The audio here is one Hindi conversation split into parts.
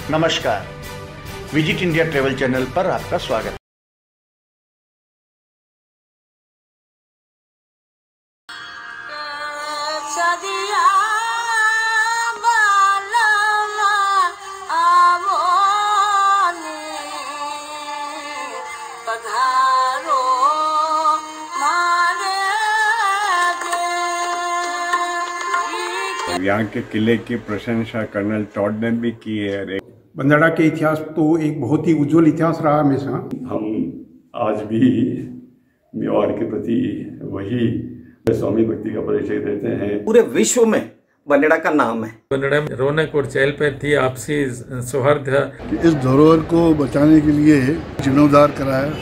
नमस्कार, विजिट इंडिया ट्रेवल चैनल पर आपका स्वागत है। यहाँ के किले की प्रशंसा कर्नल टॉड ने भी की है। बंदड़ा के इतिहास तो एक बहुत ही उज्जवल इतिहास रहा हमेशा। हम आज भी मेवाड़ के प्रति वही स्वामी भक्ति का परिचय देते हैं। पूरे विश्व में बंदड़ा का नाम है। बंदड़ा में रौनक और चहल पहल थी, आपसी सौहार्द। इस धरोहर को बचाने के लिए जीर्णोद्धार कराया।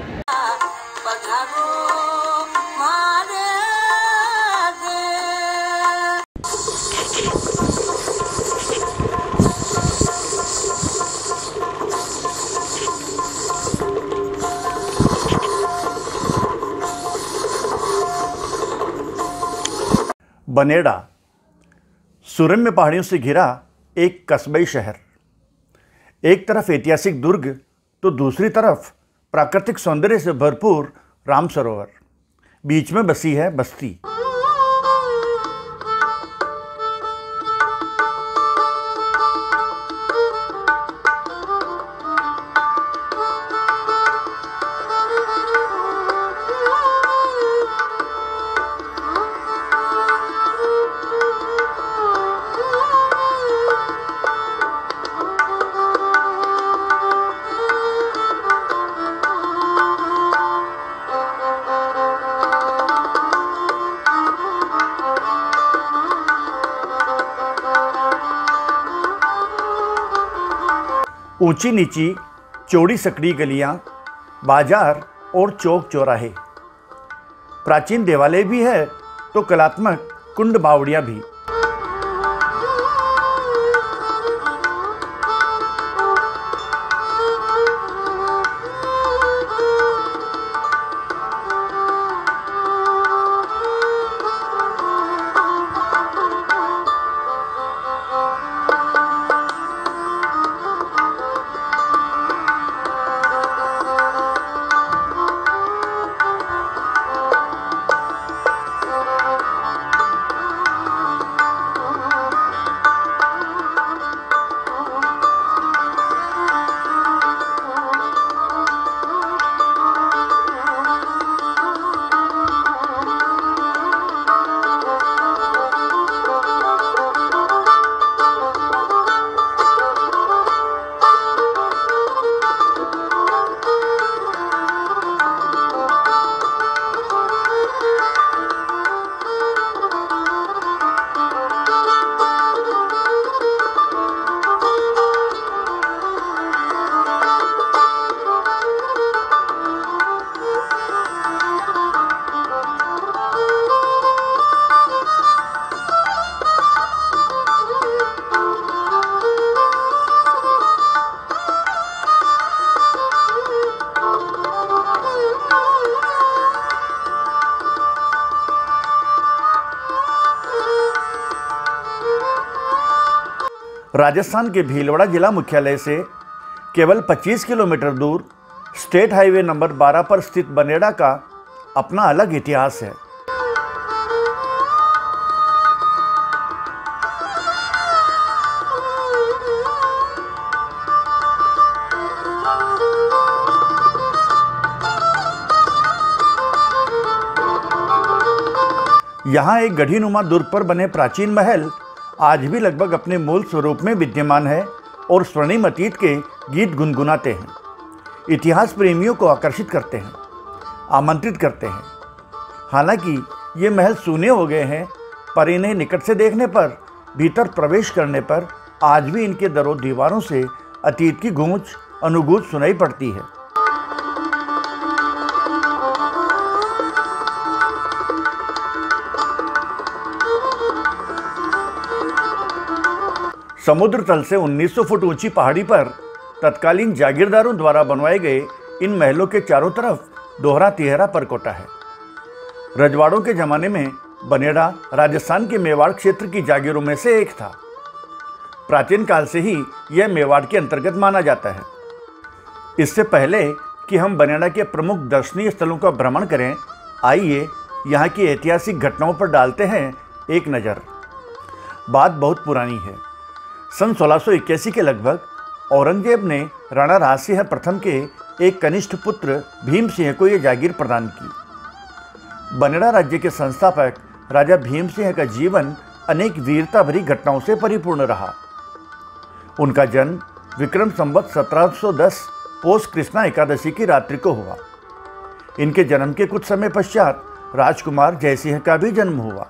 बनेड़ा सुरम्य पहाड़ियों से घिरा एक कस्बई शहर। एक तरफ ऐतिहासिक दुर्ग तो दूसरी तरफ प्राकृतिक सौंदर्य से भरपूर राम सरोवर। बीच में बसी है बस्ती। ऊंची नीची चौड़ी सकड़ी गलियां, बाजार और चौक चौराहे। प्राचीन देवालय भी है तो कलात्मक कुंड बावड़ियां भी। राजस्थान के भीलवाड़ा जिला मुख्यालय से केवल 25 किलोमीटर दूर स्टेट हाईवे नंबर 12 पर स्थित बनेड़ा का अपना अलग इतिहास है। यहाँ एक गढ़ीनुमा दुर्ग पर बने प्राचीन महल आज भी लगभग अपने मूल स्वरूप में विद्यमान है और स्वर्णिम अतीत के गीत गुनगुनाते हैं, इतिहास प्रेमियों को आकर्षित करते हैं, आमंत्रित करते हैं। हालांकि ये महल सूने हो गए हैं, पर इन्हें निकट से देखने पर, भीतर प्रवेश करने पर आज भी इनके दरों दीवारों से अतीत की गूंज अनुगूंज सुनाई पड़ती है। समुद्र तल से 1900 फुट ऊंची पहाड़ी पर तत्कालीन जागीरदारों द्वारा बनवाए गए इन महलों के चारों तरफ दोहरा तिहरा परकोटा है। रजवाड़ों के ज़माने में बनेड़ा राजस्थान के मेवाड़ क्षेत्र की जागीरों में से एक था। प्राचीन काल से ही यह मेवाड़ के अंतर्गत माना जाता है। इससे पहले कि हम बनेड़ा के प्रमुख दर्शनीय स्थलों का भ्रमण करें, आइए यहाँ की ऐतिहासिक घटनाओं पर डालते हैं एक नज़र। बात बहुत पुरानी है। सन 1681 के लगभग औरंगजेब ने राणा राजसिंह प्रथम के एक कनिष्ठ पुत्र भीम सिंह को यह जागीर प्रदान की। बनेड़ा राज्य के संस्थापक राजा भीम सिंह का जीवन अनेक वीरता भरी घटनाओं से परिपूर्ण रहा। उनका जन्म विक्रम संवत 1710 पोष कृष्णा एकादशी की रात्रि को हुआ। इनके जन्म के कुछ समय पश्चात राजकुमार जयसिंह का भी जन्म हुआ।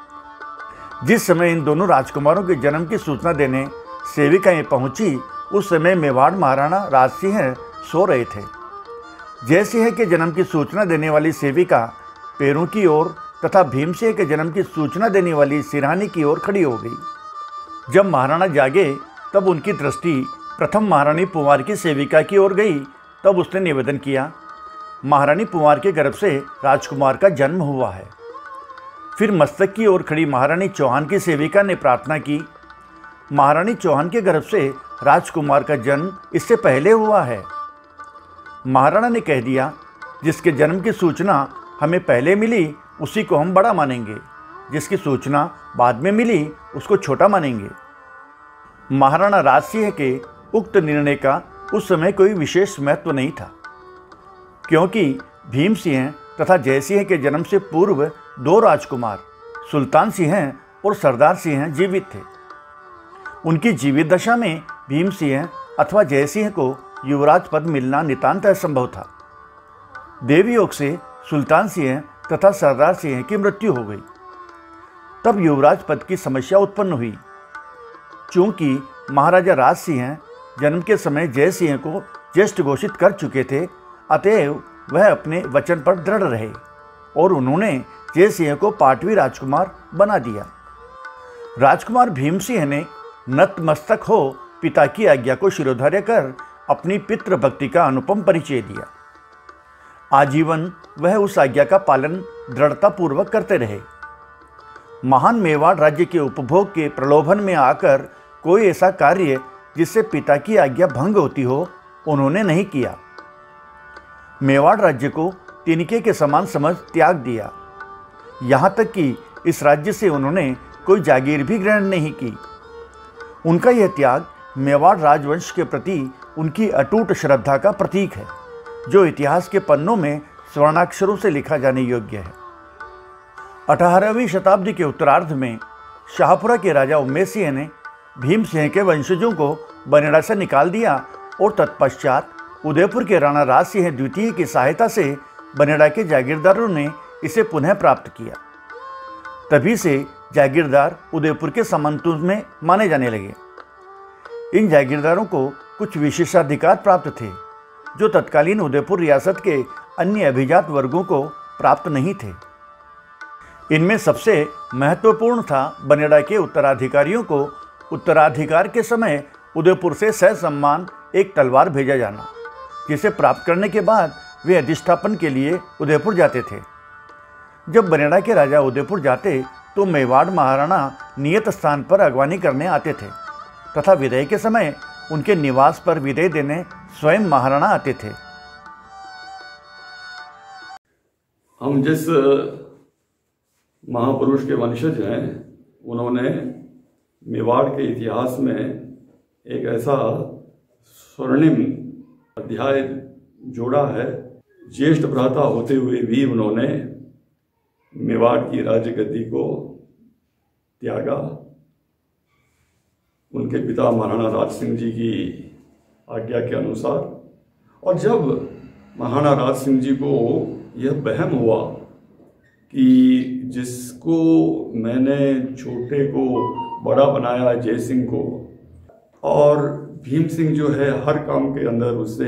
जिस समय इन दोनों राजकुमारों के जन्म की सूचना देने सेविकाएं पहुंची, उस समय मेवाड़ महाराणा राजसिंह सो रहे थे। जयसिंह के जन्म की सूचना देने वाली सेविका पैरों की ओर तथा भीमसिंह के जन्म की सूचना देने वाली सिरहानी की ओर खड़ी हो गई। जब महाराणा जागे तब उनकी दृष्टि प्रथम महारानी पुंवार की सेविका की ओर गई। तब उसने निवेदन किया, महारानी पुंवार के गर्भ से राजकुमार का जन्म हुआ है। फिर मस्तक की ओर खड़ी महारानी चौहान की सेविका ने प्रार्थना की, महारानी चौहान के गर्भ से राजकुमार का जन्म इससे पहले हुआ है। महाराणा ने कह दिया, जिसके जन्म की सूचना हमें पहले मिली उसी को हम बड़ा मानेंगे, जिसकी सूचना बाद में मिली उसको छोटा मानेंगे। महाराणा राजसिंह के उक्त निर्णय का उस समय कोई विशेष महत्व नहीं था, क्योंकि भीम सिंह तथा जयसिंह के जन्म से पूर्व दो राजकुमार सुल्तान सिंह और सरदार सिंह जीवित थे। उनकी जीवित दशा में भीम सिंह अथवा जयसिंह को युवराज पद मिलना नितांत असंभव था। देवयोग से सुल्तान सिंह तथा सरदार सिंह की मृत्यु हो गई। तब युवराज पद की समस्या उत्पन्न हुई। चूंकि महाराजा राज सिंह जन्म के समय जयसिंह को ज्येष्ठ घोषित कर चुके थे, अतएव वह अपने वचन पर दृढ़ रहे और उन्होंने जयसिंह को पाटवी राजकुमार बना दिया। राजकुमार भीम सिंह ने नतमस्तक हो पिता की आज्ञा को शिरोधार्य कर अपनी पितृभक्ति का अनुपम परिचय दिया। आजीवन वह उस आज्ञा का पालन दृढ़तापूर्वक करते रहे। महान मेवाड़ राज्य के उपभोग के प्रलोभन में आकर कोई ऐसा कार्य जिससे पिता की आज्ञा भंग होती हो, उन्होंने नहीं किया। मेवाड़ राज्य को तिनके के समान समझ त्याग दिया। यहाँ तक कि इस राज्य से उन्होंने कोई जागीर भी ग्रहण नहीं की। उनका यह त्याग मेवाड़ राजवंश के प्रति उनकी अटूट श्रद्धा का प्रतीक है, जो इतिहास के पन्नों में स्वर्णाक्षरों से लिखा जाने योग्य है। 18वीं शताब्दी के उत्तरार्ध में शाहपुरा के राजा उम्मेद सिंह ने भीम सिंह के वंशजों को बनेड़ा से निकाल दिया और तत्पश्चात उदयपुर के राणा राज सिंह द्वितीय की सहायता से बनेड़ा के जागीरदारों ने इसे पुनः प्राप्त किया। तभी से जागीरदार उदयपुर के समंतुल में माने जाने लगे। इन जागीरदारों को कुछ विशेषाधिकार प्राप्त थे, जो तत्कालीन उदयपुर रियासत के अन्य अभिजात वर्गों को प्राप्त नहीं थे। इनमें सबसे महत्वपूर्ण था बनेड़ा के उत्तराधिकारियों को उत्तराधिकार के समय उदयपुर से सहसम्मान एक तलवार भेजा जाना, जिसे प्राप्त करने के बाद वे अधिष्ठापन के लिए उदयपुर जाते थे। जब बनेड़ा के राजा उदयपुर जाते तो मेवाड़ महाराणा नियत स्थान पर अगवानी करने आते थे तथा विदाई के समय उनके निवास पर विदाई देने स्वयं महाराणा आते थे। हम जिस महापुरुष के वंशज हैं, उन्होंने मेवाड़ के इतिहास में एक ऐसा स्वर्णिम अध्याय जोड़ा है। ज्येष्ठ भ्राता होते हुए भी उन्होंने मेवाड़ की राजगद्दी को त्यागा। उनके पिता महाराणा राज सिंह जी की आज्ञा के अनुसार। और जब महाराणा राज सिंह जी को यह वहम हुआ कि जिसको मैंने छोटे को बड़ा बनाया जय सिंह को, और भीम सिंह जो है हर काम के अंदर उससे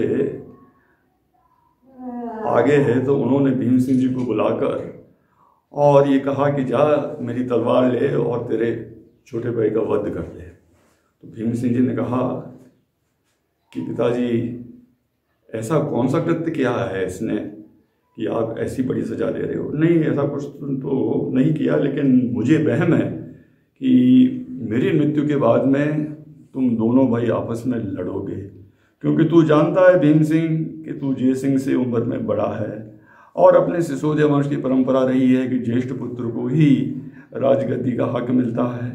आगे है, तो उन्होंने भीम सिंह जी को बुलाकर और ये कहा कि जा मेरी तलवार ले और तेरे छोटे भाई का वध कर ले। तो भीम सिंह जी ने कहा कि पिताजी, ऐसा कौन सा कृत्य किया है इसने कि आप ऐसी बड़ी सजा दे रहे हो? नहीं, ऐसा कुछ तो नहीं किया, लेकिन मुझे वहम है कि मेरी मृत्यु के बाद में तुम दोनों भाई आपस में लड़ोगे, क्योंकि तू जानता है भीम सिंह कि तू जय सिंह से उम्र में बड़ा है और अपने सिसोदिया वंश की परंपरा रही है कि ज्येष्ठ पुत्र को ही राजगद्दी का हक मिलता है।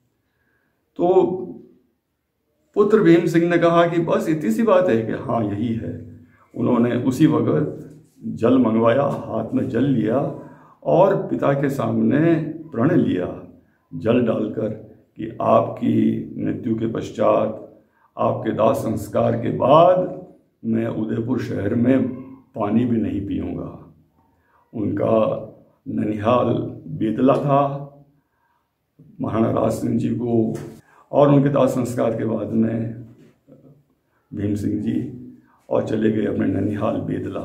तो पुत्र भीम सिंह ने कहा कि बस इतनी सी बात है कि हाँ यही है। उन्होंने उसी वक्त जल मंगवाया, हाथ में जल लिया और पिता के सामने प्रण लिया जल डालकर कि आपकी मृत्यु के पश्चात, आपके दाह संस्कार के बाद मैं उदयपुर शहर में पानी भी नहीं पीऊँगा। उनका ननिहाल बेतला था। महाराणा राज सिंह जी को और उनके दाह संस्कार के बाद में भीम सिंह जी और चले गए अपने ननिहाल बेतला।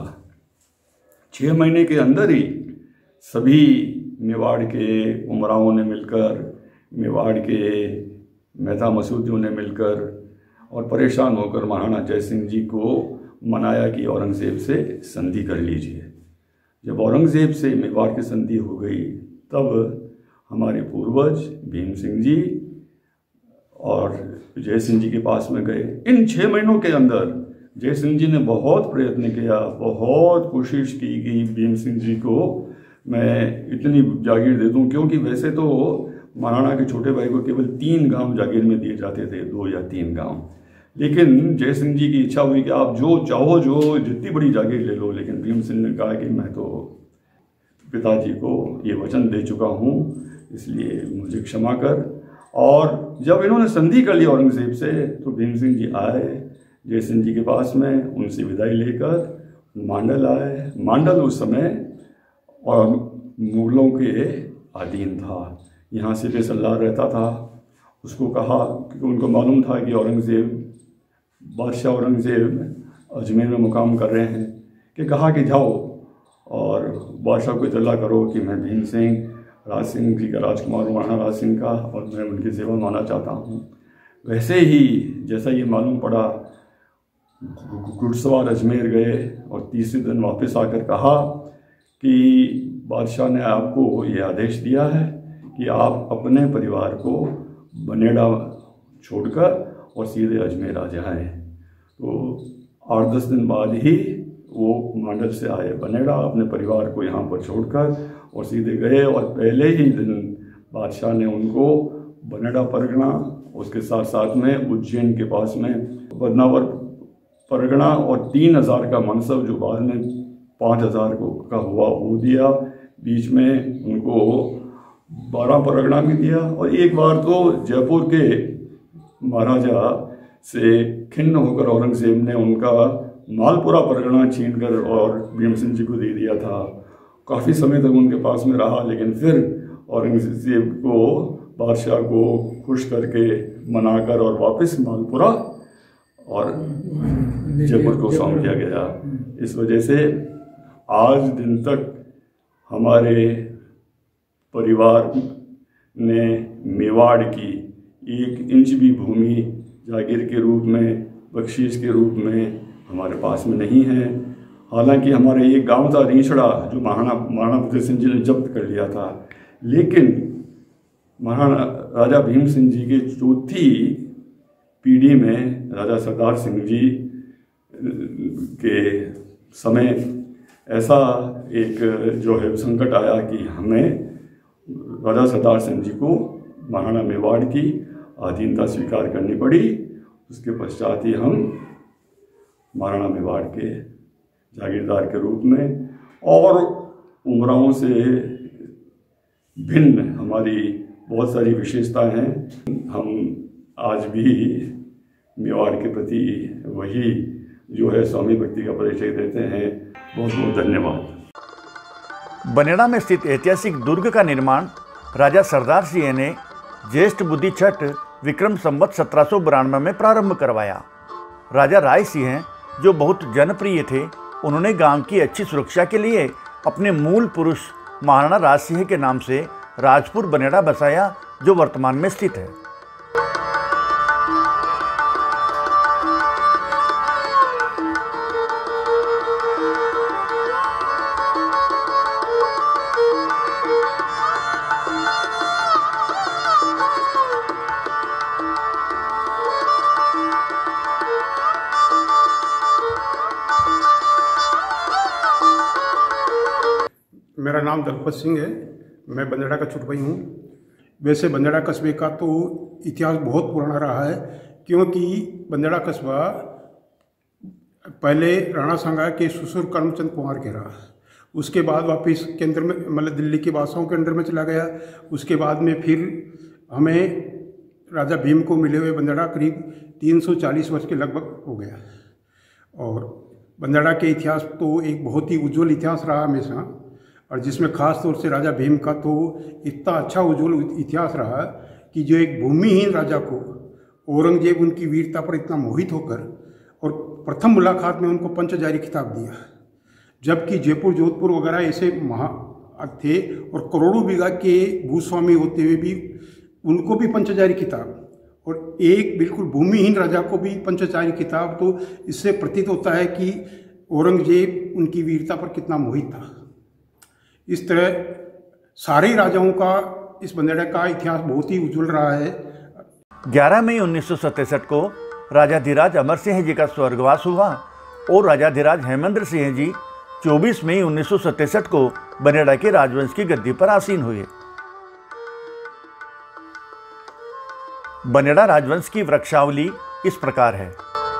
6 महीने के अंदर ही सभी मेवाड़ के उमराओं ने मिलकर, मेवाड़ के मेहता मसूदियों ने मिलकर और परेशान होकर महाराणा जय सिंह जी को मनाया कि औरंगज़ेब से संधि कर लीजिए। जब औरंगज़ेब से मेवाड़ की संधि हो गई तब हमारे पूर्वज भीम सिंह जी और जय सिंह जी के पास में गए। इन 6 महीनों के अंदर जय सिंह जी ने बहुत प्रयत्न किया, बहुत कोशिश की कि भीम सिंह जी को मैं इतनी जागीर दे दूं, क्योंकि वैसे तो महाराणा के छोटे भाई को केवल 3 गांव जागीर में दिए जाते थे, 2 या 3 गांव। लेकिन जय सिंह जी की इच्छा हुई कि आप जो चाहो, जो जितनी बड़ी जागीर ले लो। लेकिन भीम सिंह ने कहा कि मैं तो पिताजी को ये वचन दे चुका हूँ, इसलिए मुझे क्षमा कर। और जब इन्होंने संधि कर ली औरंगज़ेब से तो भीम सिंह जी आए जय सिंह जी के पास में, उनसे विदाई लेकर मांडल आए। मांडल उस समय और मुगलों के अधीन था। यहाँ सिपह सल्लार रहता था। उसको कहा, क्योंकि उनको मालूम था कि औरंगज़ेब, बादशाह औरंगज़ेब अजमेर में मुकाम कर रहे हैं, कि कहा कि जाओ और बादशाह को इतला करो कि मैं भीम सिंह राज सिंह जी का राजकुमार हूँ, महाराणा राज सिंह का, और मैं उनकी सेवा मानना चाहता हूँ। वैसे ही जैसा ये मालूम पड़ा, घुड़सवार अजमेर गए और तीसरे दिन वापस आकर कहा कि बादशाह ने आपको ये आदेश दिया है कि आप अपने परिवार को बनेड़ा छोड़कर और सीधे अजमेर आ जाएं। तो 8-10 दिन बाद ही वो मांडल से आए बनेड़ा, अपने परिवार को यहाँ पर छोड़कर और सीधे गए। और पहले ही दिन बादशाह ने उनको बनेड़ा परगना, उसके साथ साथ में उज्जैन के पास में बदनावर परगना और 3000 का मनसब, जो बाद में 5000 का हुआ, वो दिया। बीच में उनको 12 परगना भी दिया। और एक बार तो जयपुर के महाराजा से खिन्न होकर औरंगज़ेब ने उनका मालपुरा परगना छीनकर और भीम सिंह जी को दे दिया था। काफ़ी समय तक उनके पास में रहा, लेकिन फिर औरंगज़ेब को, बादशाह को खुश करके मनाकर और वापस मालपुरा और जयपुर को सौंप दिया गया। इस वजह से आज दिन तक हमारे परिवार ने मेवाड़ की 1 इंच भी भूमि जागीर के रूप में, बख्शीश के रूप में हमारे पास में नहीं है। हालांकि हमारे एक गांव था रीछड़ा, जो महाराणा प्रताप सिंह जी ने जब्त कर लिया था, लेकिन महाराणा राजा भीम सिंह जी के 4थी पीढ़ी में राजा सरदार सिंह जी के समय ऐसा एक जो है संकट आया कि हमें राजा सरदार सिंह जी को महाराणा मेवाड़ की अधीनता स्वीकार करनी पड़ी। उसके पश्चात ही हम महाराणा मेवाड़ के जागीरदार के रूप में और उमराओं से भिन्न हमारी बहुत सारी विशेषताएं हैं। हम आज भी मेवाड़ के प्रति वही जो है स्वामी भक्ति का परिचय देते हैं। बहुत बहुत धन्यवाद। बनेड़ा में स्थित ऐतिहासिक दुर्ग का निर्माण राजा सरदार सिंह ने ज्येष्ठ बुद्धि छठ विक्रम संवत 1792 में प्रारंभ करवाया। राजा राय सिंह, जो बहुत जनप्रिय थे, उन्होंने गांव की अच्छी सुरक्षा के लिए अपने मूल पुरुष महाराणा राज सिंह के नाम से राजपुर बनेड़ा बसाया, जो वर्तमान में स्थित है। नाम दलपत सिंह है। मैं बंदेड़ा का छुटपई हूँ। वैसे बंदेड़ा कस्बे का तो इतिहास बहुत पुराना रहा है, क्योंकि बंदेड़ा कस्बा पहले राणा सांगा के ससुर करमचंद कुमार के रहा। उसके बाद वापस केंद्र में मतलब दिल्ली के बादशाहों के अंडर में चला गया। उसके बाद में फिर हमें राजा भीम को मिले हुए बंदेड़ा करीब 340 वर्ष के लगभग हो गया। और बंदेड़ा के इतिहास तो एक बहुत ही उज्जवल इतिहास रहा हमेशा, और जिसमें ख़ास तौर से राजा भीम का तो इतना अच्छा उज्जवल इतिहास रहा कि जो एक भूमिहीन राजा को औरंगजेब उनकी वीरता पर इतना मोहित होकर और प्रथम मुलाकात में उनको पंचजारी खिताब दिया, जबकि जयपुर जोधपुर वगैरह ऐसे महा थे और करोड़ों बीघा के भूस्वामी होते हुए भी उनको भी पंचजारी खिताब, और एक बिल्कुल भूमिहीन राजा को भी पंचजारी खिताब। तो इससे प्रतीत होता है कि औरंगजेब उनकी वीरता पर कितना मोहित था। इस तरह सारे राजाओं का इस बंदेड़ा का इतिहास बहुत ही उज्जवल रहा है। 11 मई 1967 को राजाधिराज अमर सिंह जी का स्वर्गवास हुआ और राजाधिराज हेमेंद्र सिंह जी 24 मई 1967 को बंदेड़ा के राजवंश की गद्दी पर आसीन हुए। बंदेड़ा राजवंश की वृक्षावली इस प्रकार है।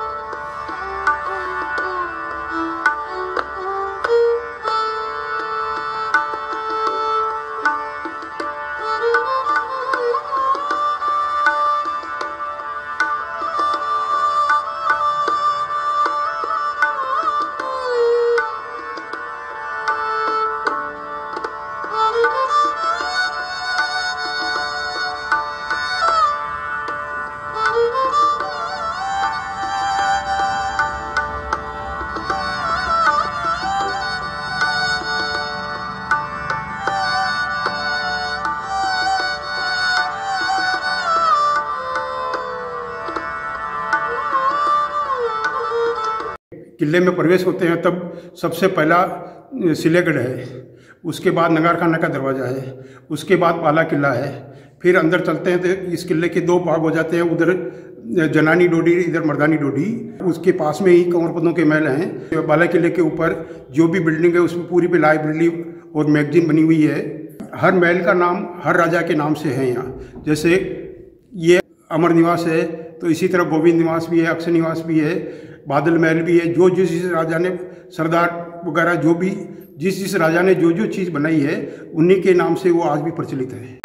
किले में प्रवेश होते हैं तब सबसे पहला सिलेगढ़ है, उसके बाद नगार खाना का दरवाज़ा है, उसके बाद बाला किला है। फिर अंदर चलते हैं तो इस किले के दो भाग हो जाते हैं, उधर जनानी डोडी, इधर मर्दानी डोडी। उसके पास में ही कंवरपदों के महल हैं। बाला किले के ऊपर जो भी बिल्डिंग है उसमें पूरी पे लाइब्रेरी और मैगजीन बनी हुई है। हर महल का नाम हर राजा के नाम से है यहाँ। जैसे ये अमर निवास है, तो इसी तरह गोविंद निवास भी है, अक्षय निवास भी है, बादल महल भी है। जो जिस राजा ने सरदार वगैरह जो भी जिस राजा ने जो चीज़ बनाई है उन्हीं के नाम से वो आज भी प्रचलित है।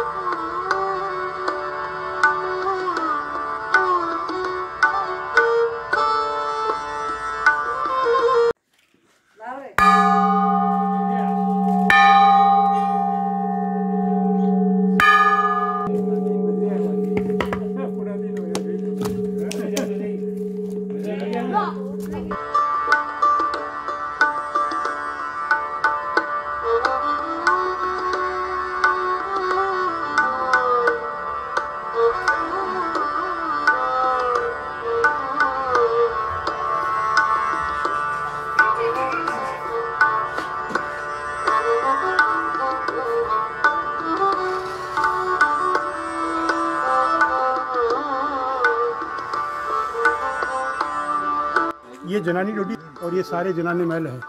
ये जनानी डोडी और ये सारे जनानी महल है।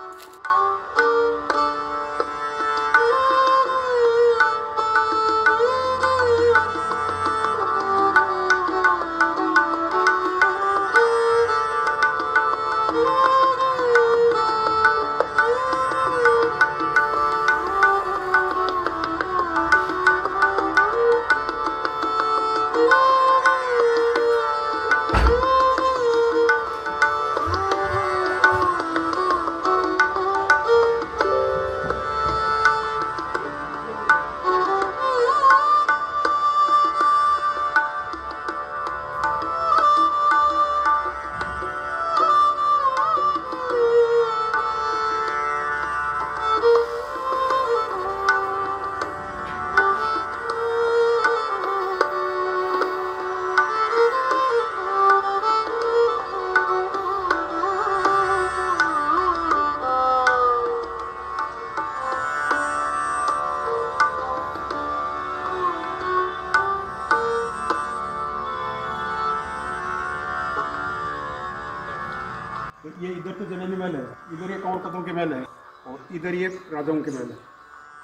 ये इधर तो जनानी महल है, इधर ये कंवरपदों के महल है और इधर ये राजाओं के महल है।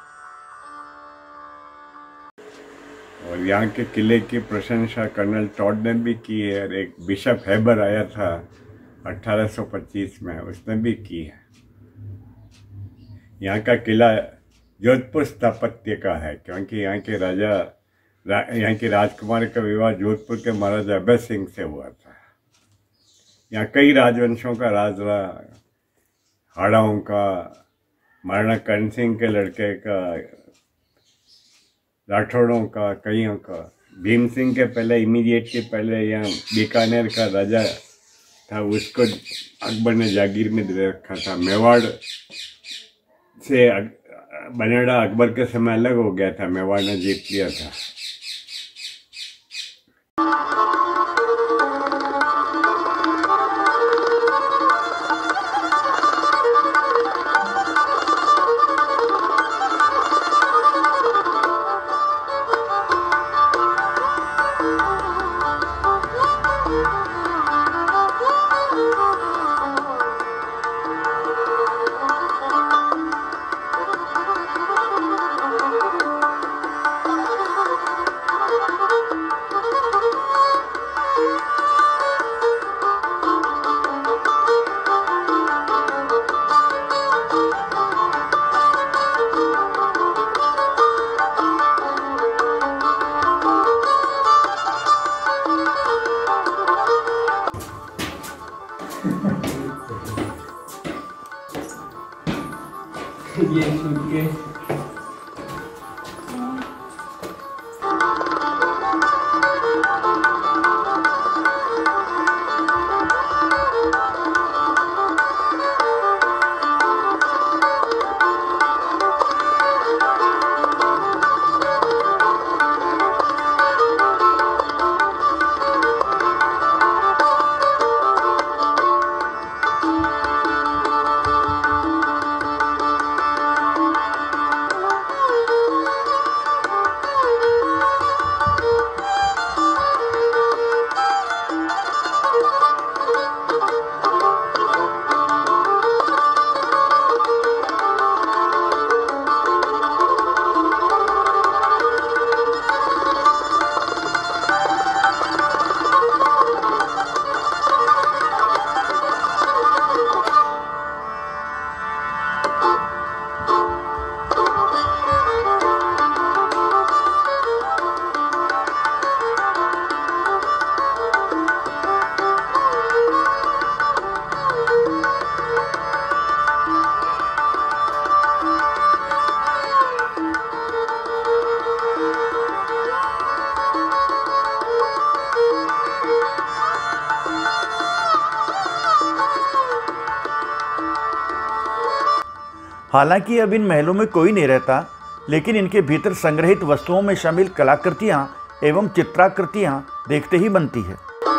और यहाँ के किले की प्रशंसा कर्नल टॉड ने भी की है, और एक बिशप हेबर आया था 1825 में, उसने भी की है। यहाँ का किला जोधपुर स्थापत्य का है, क्योंकि यहाँ के राजकुमार का विवाह जोधपुर के महाराजा अभय सिंह से हुआ था। यहाँ कई राजवंशों का राज रहा, हाड़ाओं का, महाराणा कर्ण सिंह के लड़के का, राठौड़ों का, कईयों का। भीम सिंह के पहले इमीडिएटली पहले यहाँ बीकानेर का राजा था, उसको अकबर ने जागीर में दे रखा था। मेवाड़ से बनेड़ा अकबर के समय अलग हो गया था, मेवाड़ ने जीत लिया था। ये छूट के हालांकि अब इन महलों में कोई नहीं रहता, लेकिन इनके भीतर संग्रहित वस्तुओं में शामिल कलाकृतियां एवं चित्राकृतियां देखते ही बनती है।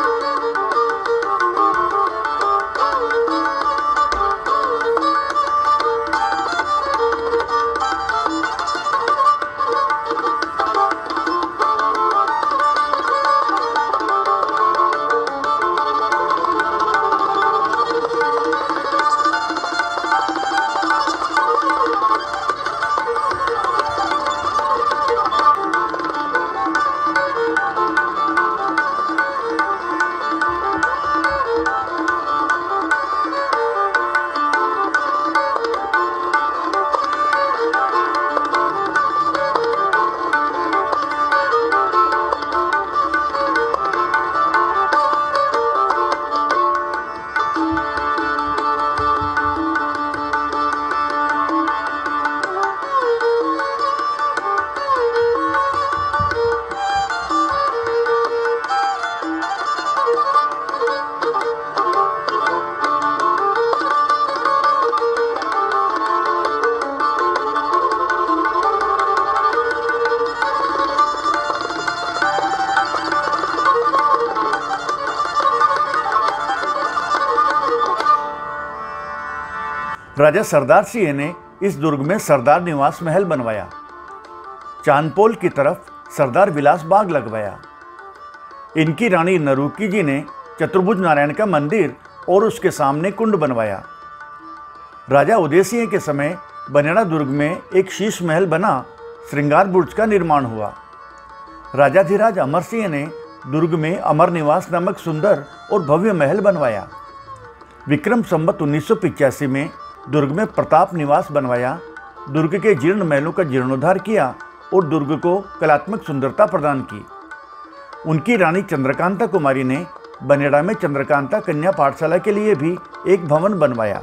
राजा सरदार सिंह ने इस दुर्ग में सरदार निवास महल बनवाया। चांदपोल की तरफ सरदार विलास बाग लगवाया। इनकी रानी नरुकी जी ने चतुर्भुज नारायण का मंदिर और उसके सामने कुंड बनवाया। राजा उदय सिंह के समय बनेड़ा दुर्ग में एक शीश महल बना श्रृंगार बुर्ज का निर्माण हुआ। राजाधिराज अमर सिंह ने दुर्ग में अमर निवास नामक सुंदर और भव्य महल बनवाया। विक्रम संवत 1985 में दुर्ग में प्रताप निवास बनवाया। दुर्ग के जीर्ण महलों का जीर्णोद्धार किया और दुर्ग को कलात्मक सुंदरता प्रदान की। उनकी रानी चंद्रकांता कुमारी ने बनेड़ा में चंद्रकांता कन्या पाठशाला के लिए भी एक भवन बनवाया।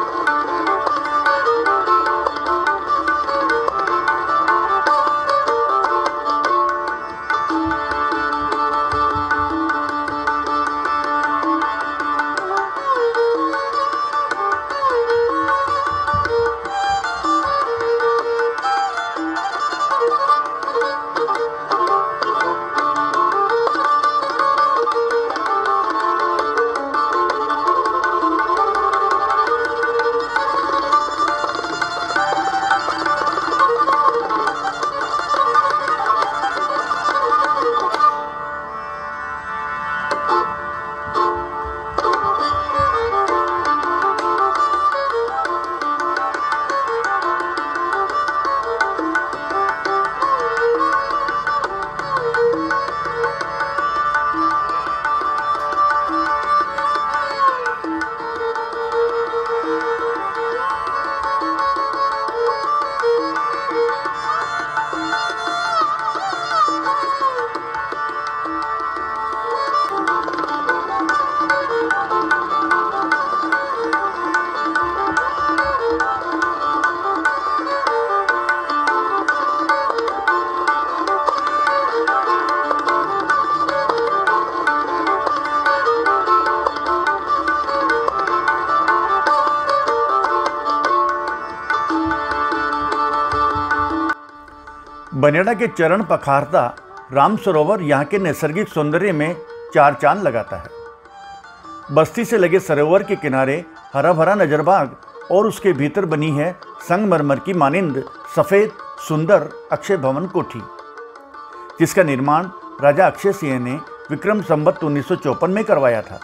बनेड़ा के चरण पखारता राम सरोवर यहाँ के नैसर्गिक सौंदर्य में चार चांद लगाता है। बस्ती से लगे सरोवर के किनारे हरा भरा नजरबाग और उसके भीतर बनी है संगमरमर की मानिंद सफ़ेद सुंदर अक्षय भवन कोठी, जिसका निर्माण राजा अक्षय सिंह ने विक्रम संवत 1954 में करवाया था।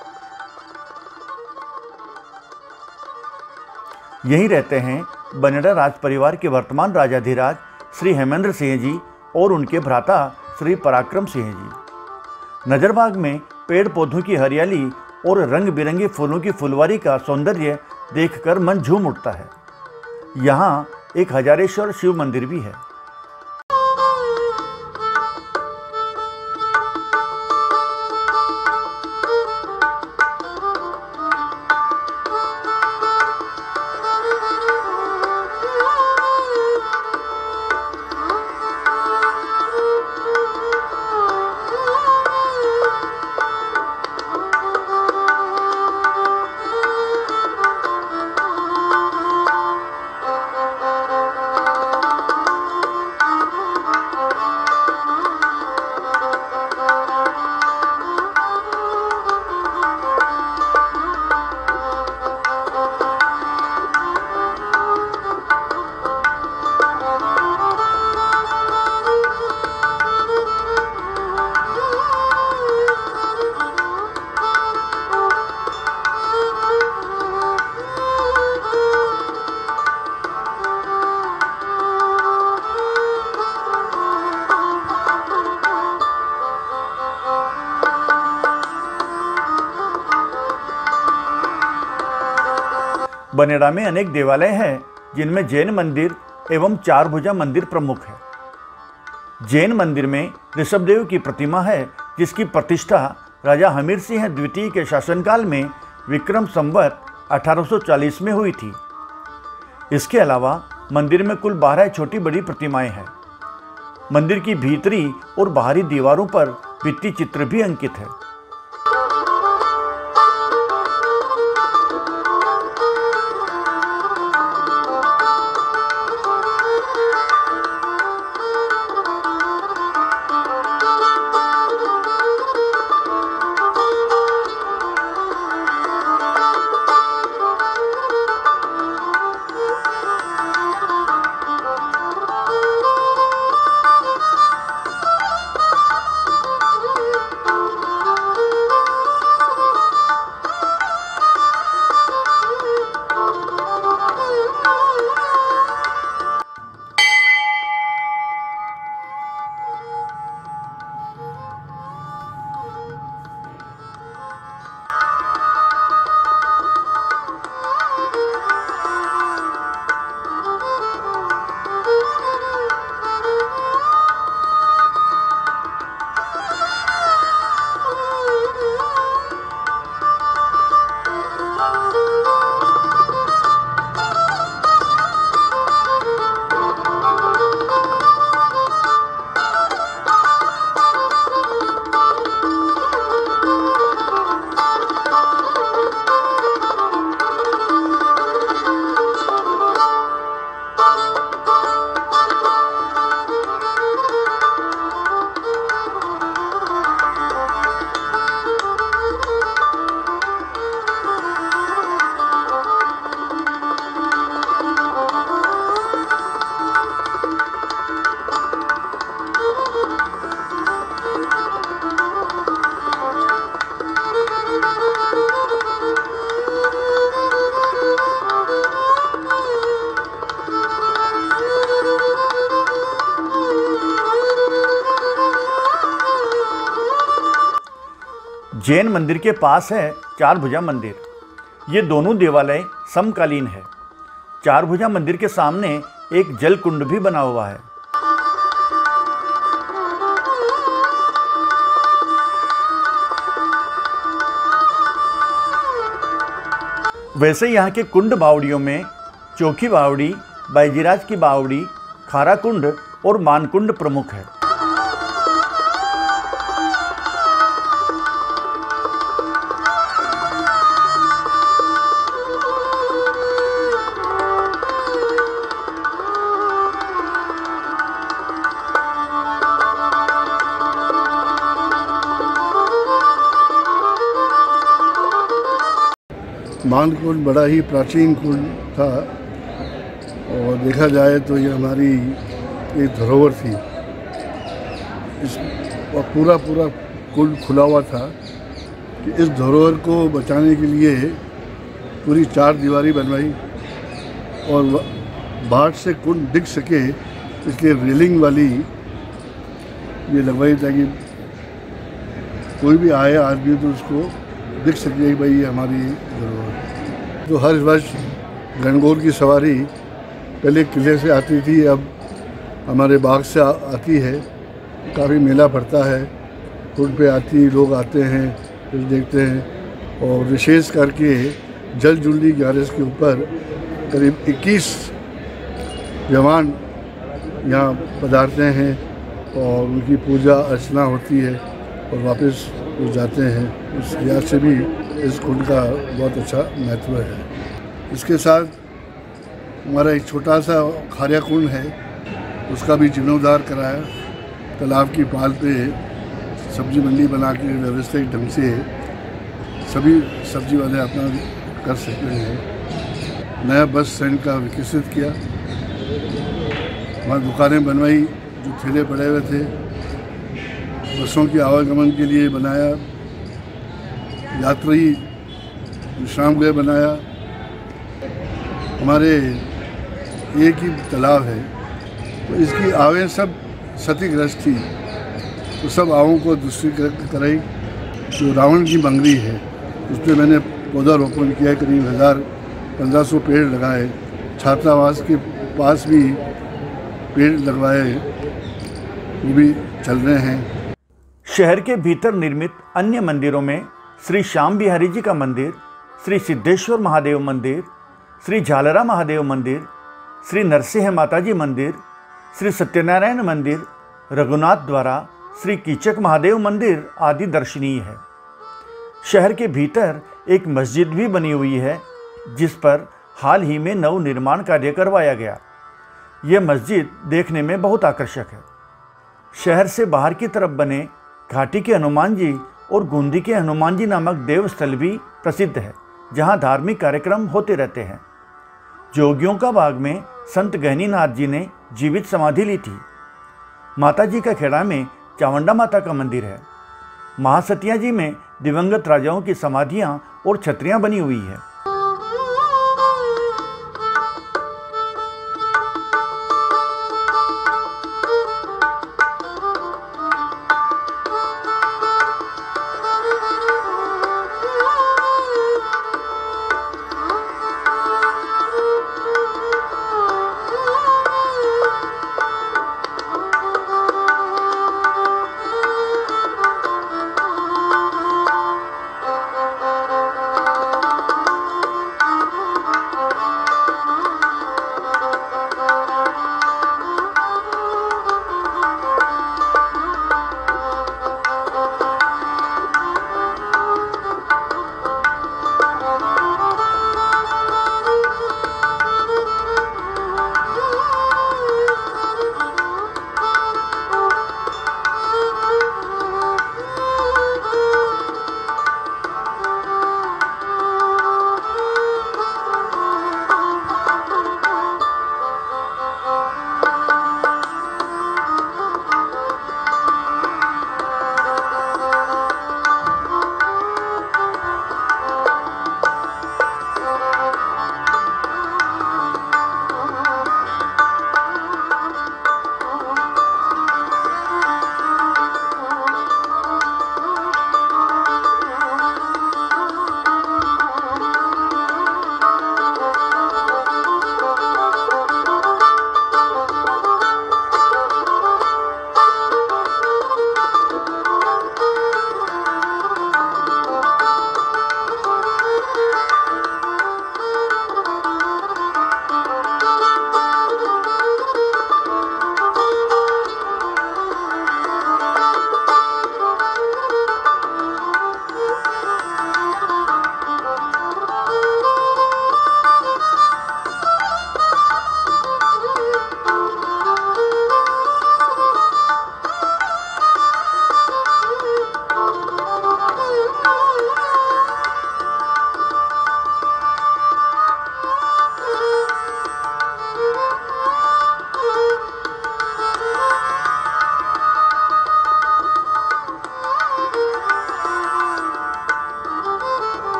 यहीं रहते हैं बनेड़ा राज परिवार के वर्तमान राजाधिराज श्री हेमेंद्र सिंह जी और उनके भ्राता श्री पराक्रम सिंह जी। नजरबाग में पेड़ पौधों की हरियाली और रंग बिरंगे फूलों की फुलवारी का सौंदर्य देखकर मन झूम उठता है। यहाँ एक हजारेश्वर शिव मंदिर भी है। बनेड़ा में अनेक देवालय हैं, जिनमें जैन मंदिर एवं चार भुजा मंदिर प्रमुख है। जैन मंदिर में ऋषभदेव की प्रतिमा है, जिसकी प्रतिष्ठा राजा हमीर सिंह द्वितीय के शासनकाल में विक्रम संवत 1840 में हुई थी। इसके अलावा मंदिर में कुल 12 छोटी बड़ी प्रतिमाएं हैं। मंदिर की भीतरी और बाहरी दीवारों पर भित्ति चित्र भी अंकित है। जैन मंदिर के पास है चारभुजा मंदिर। ये दोनों देवालय समकालीन है। चारभुजा मंदिर के सामने एक जल कुंड भी बना हुआ है। वैसे यहाँ के कुंड बावड़ियों में चौकी बावड़ी, बैजीराज की बावड़ी, खारा कुंड और मानकुंड प्रमुख है। मानकुंड बड़ा ही प्राचीन कुंड था और देखा जाए तो ये हमारी एक धरोहर थी। इस पूरा कुंड खुला हुआ था कि इस धरोहर को बचाने के लिए पूरी चार दीवारी बनवाई और बाहर से कुंड दिख सके इसलिए रेलिंग वाली ये लगवाई ताकि कोई भी आए आदमी तो उसको दिख सके भाई ये हमारी धरोहर। तो हर वर्ष गणगौर की सवारी पहले किले से आती थी, अब हमारे बाग से आती है। काफ़ी मेला पड़ता है, कुंड पे आती लोग आते हैं, फिर देखते हैं। और विशेष करके जल जुल्ली ग्यारस के ऊपर करीब 21 जवान यहाँ पधारते हैं और उनकी पूजा अर्चना होती है और वापस वो जाते हैं। उस लिहाज से भी इस कुंड का बहुत अच्छा महत्व है। इसके साथ हमारा एक छोटा सा खारिया कुंड है, उसका भी जीर्णोद्धार कराया। तालाब की पाल पे सब्जी मंडी बना के व्यवस्थित ढंग से सभी सब्जी वाले अपना कर सकते हैं। नया बस स्टैंड का विकसित किया, वहाँ दुकानें बनवाई, जो ठेले पड़े हुए थे बसों के आवागमन के लिए बनाया, यात्री विश्राम गृह बनाया। हमारे एक ही तालाब है तो इसकी आवें सब क्षतिग्रस्त थी, तो सब आवों को दूसरी कराई। जो रावण की बंगरी है उस पर मैंने पौधारोपण किया, करीब 1500 पेड़ लगाए। छात्रावास के पास भी पेड़ लगवाए, वो भी चल रहे हैं। शहर के भीतर निर्मित अन्य मंदिरों में श्री श्याम बिहारी जी का मंदिर, श्री सिद्धेश्वर महादेव मंदिर, श्री झालरा महादेव मंदिर, श्री नरसिंह माता जी मंदिर, श्री सत्यनारायण मंदिर, रघुनाथ द्वारा, श्री कीचक महादेव मंदिर आदि दर्शनीय है। शहर के भीतर एक मस्जिद भी बनी हुई है जिस पर हाल ही में नव निर्माण कार्य करवाया गया। यह मस्जिद देखने में बहुत आकर्षक है। शहर से बाहर की तरफ बने घाटी के हनुमान जी और गूंदी के हनुमान जी नामक देवस्थल भी प्रसिद्ध है, जहां धार्मिक कार्यक्रम होते रहते हैं। जोगियों का बाग में संत गहनीनाथ जी ने जीवित समाधि ली थी। माता जी का खेड़ा में चावंडा माता का मंदिर है। महासतिया जी में दिवंगत राजाओं की समाधियां और छतरियां बनी हुई है।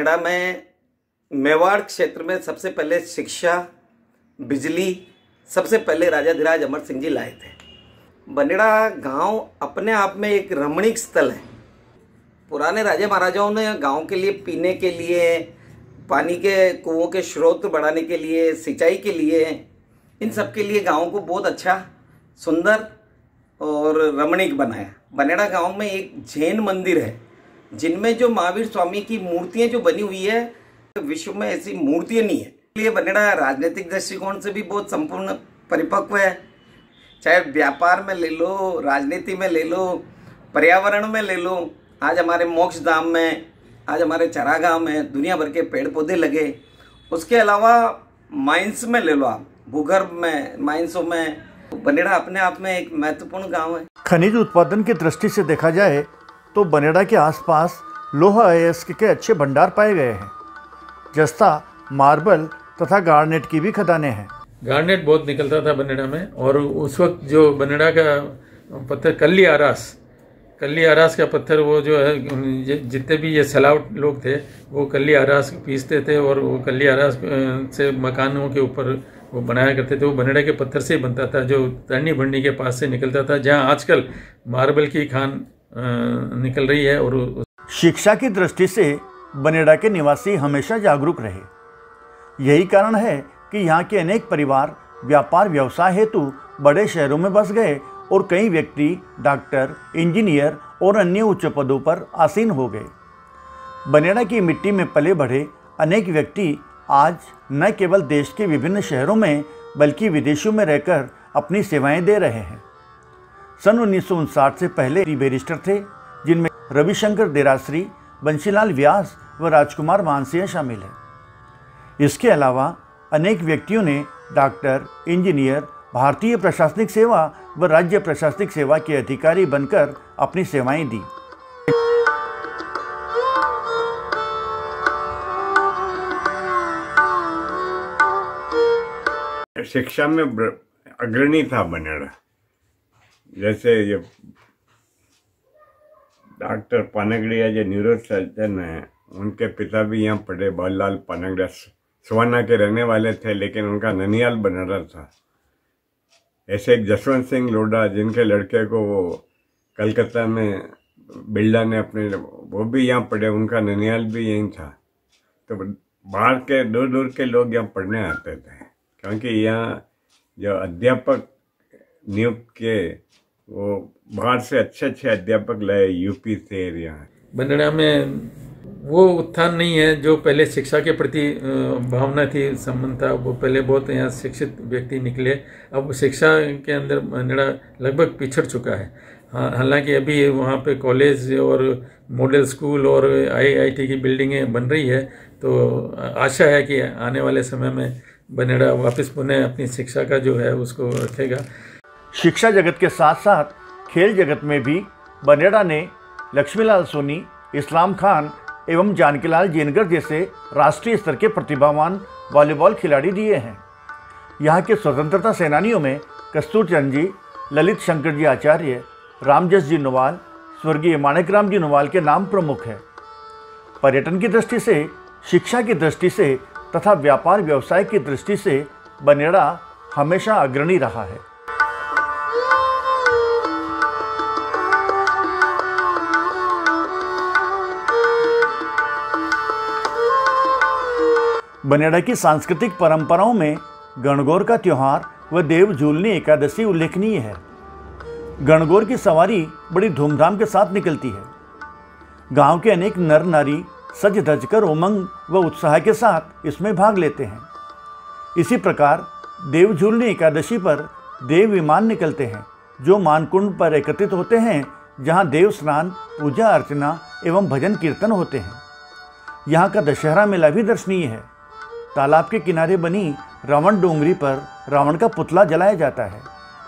बनेड़ा में मेवाड़ क्षेत्र में सबसे पहले शिक्षा, बिजली सबसे पहले राजाधिराज अमर सिंह जी लाए थे। बनेड़ा गांव अपने आप में एक रमणीक स्थल है। पुराने राजा महाराजाओं ने गांव के लिए, पीने के लिए, पानी के कुओं के स्रोत बढ़ाने के लिए, सिंचाई के लिए, इन सब के लिए गांव को बहुत अच्छा, सुंदर और रमणीक बनाया। बनेड़ा गांव में एक जैन मंदिर है जिनमें जो महावीर स्वामी की मूर्तियां जो बनी हुई है, विश्व में ऐसी मूर्तियां नहीं है। इसलिए बनेड़ा राजनीतिक दृष्टिकोण से भी बहुत संपूर्ण परिपक्व है। चाहे व्यापार में ले लो, राजनीति में ले लो, पर्यावरण में ले लो। आज हमारे मोक्ष धाम में, आज हमारे चरागाह में दुनिया भर के पेड़ पौधे लगे। उसके अलावा माइंस में ले लो आप, भूगर्भ में, माइंसों में बनेड़ा अपने आप में एक महत्वपूर्ण गांव है। खनिज उत्पादन की दृष्टि से देखा जाए तो बनेड़ा के आसपास लोहा अयस्क के अच्छे भंडार पाए गए हैं। जस्ता, मार्बल तथा गार्नेट की भी खदानें हैं। गार्नेट बहुत निकलता था बनेड़ा में, और उस वक्त जो बनेड़ा का पत्थर कल्ली आरास का पत्थर, वो जो है जितने भी ये सलाव लोग थे वो कल्ली आरास पीसते थे और वो कल्ली आरास से मकानों के ऊपर वो बनाया करते थे। वो बनेड़ा के पत्थर से ही बनता था, जो तरनी भंडी के पास से निकलता था, जहाँ आजकल मार्बल की खान निकल रही है। और शिक्षा की दृष्टि से बनेड़ा के निवासी हमेशा जागरूक रहे। यही कारण है कि यहाँ के अनेक परिवार व्यापार व्यवसाय हेतु बड़े शहरों में बस गए और कई व्यक्ति डॉक्टर, इंजीनियर और अन्य उच्च पदों पर आसीन हो गए। बनेड़ा की मिट्टी में पले बढ़े अनेक व्यक्ति आज न केवल देश के विभिन्न शहरों में बल्कि विदेशों में रहकर अपनी सेवाएं दे रहे हैं। सन 1959 से पहले बैरिस्टर थे, जिनमें रविशंकर देरासरी, बंशीलाल व्यास व राजकुमार मानसिंह शामिल हैं। इसके अलावा अनेक व्यक्तियों ने डॉक्टर, इंजीनियर, भारतीय प्रशासनिक सेवा व राज्य प्रशासनिक सेवा के अधिकारी बनकर अपनी सेवाएं दी। शिक्षा में अग्रणी था बनेड़ा। जैसे ये डॉक्टर पानगड़िया जो न्यूरो सर्जन है, उनके पिता भी यहाँ पढ़े। बाललाल पानगड़िया सवाना के रहने वाले थे, लेकिन उनका ननियाल बनेड़ा था। ऐसे एक जसवंत सिंह लोढ़ा, जिनके लड़के को वो कलकत्ता में बिल्डा ने अपने, वो भी यहाँ पढ़े, उनका ननियाल भी यहीं था। तो बाहर के दूर दूर के लोग यहाँ पढ़ने आते थे, क्योंकि यहाँ जो अध्यापक नियुक्त किए वो बाहर से अच्छे अच्छे अध्यापक लाए, यूपी से। यहाँ बनेड़ा में वो उत्थान नहीं है जो पहले शिक्षा के प्रति भावना थी, संबंध था। वो पहले बहुत यहाँ शिक्षित व्यक्ति निकले। अब शिक्षा के अंदर बनेड़ा लगभग पिछड़ चुका है। हालांकि अभी वहाँ पे कॉलेज और मॉडल स्कूल और IIT की बिल्डिंगें बन रही है, तो आशा है कि आने वाले समय में बनेड़ा वापस पुनः अपनी शिक्षा का जो है उसको रखेगा। शिक्षा जगत के साथ साथ खेल जगत में भी बनेड़ा ने लक्ष्मीलाल सोनी, इस्लाम खान एवं जानकीलाल जेनगर जैसे राष्ट्रीय स्तर के प्रतिभावान वॉलीबॉल खिलाड़ी दिए हैं। यहाँ के स्वतंत्रता सेनानियों में कस्तूरचंद जी, ललित शंकर जी आचार्य, रामजस जी नोवाल, स्वर्गीय माणिकराम जी नोवाल के नाम प्रमुख है। पर्यटन की दृष्टि से, शिक्षा की दृष्टि से तथा व्यापार व्यवसाय की दृष्टि से बनेड़ा हमेशा अग्रणी रहा है। बनेड़ा की सांस्कृतिक परंपराओं में गणगौर का त्यौहार व देव झूलनी एकादशी उल्लेखनीय है। गणगौर की सवारी बड़ी धूमधाम के साथ निकलती है। गांव के अनेक नर नारी सज धज कर उमंग व उत्साह के साथ इसमें भाग लेते हैं। इसी प्रकार देव झूलनी एकादशी पर देव विमान निकलते हैं, जो मानकुंड पर एकत्रित होते हैं, जहां देव स्नान, पूजा अर्चना एवं भजन कीर्तन होते हैं। यहाँ का दशहरा मेला भी दर्शनीय है। तालाब के किनारे बनी रावण डोंगरी पर रावण का पुतला जलाया जाता है।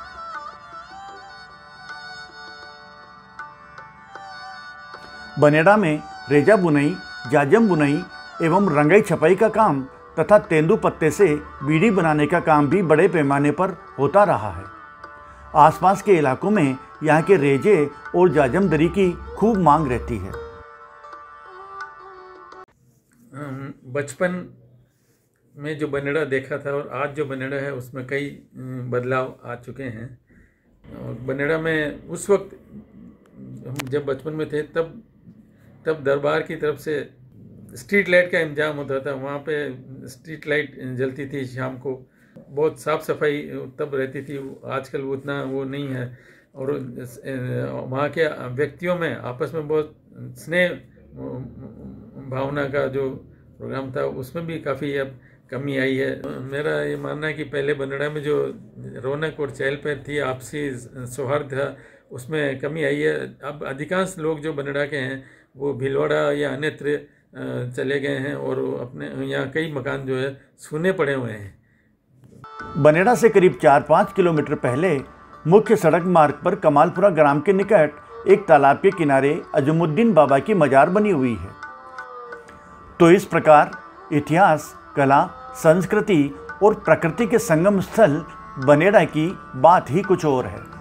बनेड़ा में रेजा बुनाई, जाजम बुनाई एवं रंगाई छपाई का काम तथा तेंदू पत्ते से बीड़ी बनाने का काम भी बड़े पैमाने पर होता रहा है। आसपास के इलाकों में यहाँ के रेजे और जाजम दरी की खूब मांग रहती है। लेकिन बचपन में जो बनेड़ा देखा था और आज जो बनेड़ा है उसमें कई बदलाव आ चुके हैं। और बनेड़ा में उस वक्त हम जब बचपन में थे तब दरबार की तरफ से स्ट्रीट लाइट का इंतजाम होता था। वहाँ पे स्ट्रीट लाइट जलती थी शाम को, बहुत साफ़ सफाई तब रहती थी। आजकल वो उतना वो नहीं है। और वहाँ के व्यक्तियों में आपस में बहुत स्नेह भावना का जो प्रोग्राम था उसमें भी काफ़ी अब कमी आई है। मेरा ये मानना है कि पहले बनेड़ा में जो रौनक और चहल पहल थी, आपसी सौहार्द था, उसमें कमी आई है। अब अधिकांश लोग जो बनेड़ा के हैं वो भीलवाड़ा या अन्यत्र चले गए हैं और अपने यहाँ कई मकान जो है सूने पड़े हुए हैं। बनेड़ा से करीब 4-5 किलोमीटर पहले मुख्य सड़क मार्ग पर कमालपुरा ग्राम के निकट एक तालाब के किनारे अजमुद्दीन बाबा की मजार बनी हुई है। तो इस प्रकार इतिहास, कला, संस्कृति और प्रकृति के संगम स्थल बनेड़ा की बात ही कुछ और है।